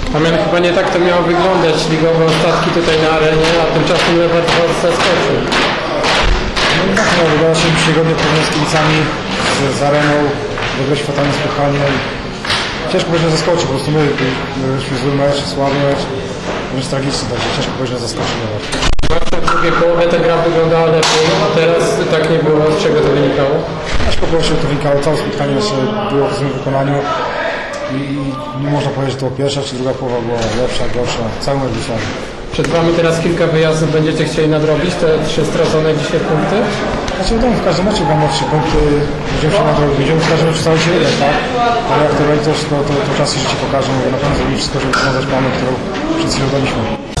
Damian, chyba nie tak to miało wyglądać, ligowe ostatki tutaj na arenie, a tymczasem Lewat was zaskoczył. No tak, no, wydaje się przygodnie z kibicami, z areną, wygrać fatalne spotkanie. Ciężko będzie zaskoczyć, po prostu my mieliśmy zły mecz, słaby mecz, wręcz tragiczny, także ciężko będzie zaskoczyć nawet. Zwłaszcza w drugiej połowie ta gra wyglądała lepiej, a teraz tak nie było. Z czego to wynikało? Ciężko było się to wynikało, całe spotkanie jeszcze było w złym wykonaniu i nie można powiedzieć, że to pierwsza czy druga połowa była lepsza, gorsza, cały mecz był słaby. Przed wami teraz kilka wyjazdów, będziecie chcieli nadrobić te 3 stracone dzisiaj punkty? Znaczy wiadomo, w każdym meczu mamy 3 punkty, będziemy się nadrobić, będziemy w każdym meczu starać się wygrać, tak? Ale jak to będzie, to czasy życie pokażą, bo na pewno zrobimy wszystko, żeby wywiązać mamy, którą przed chwilą daliśmy.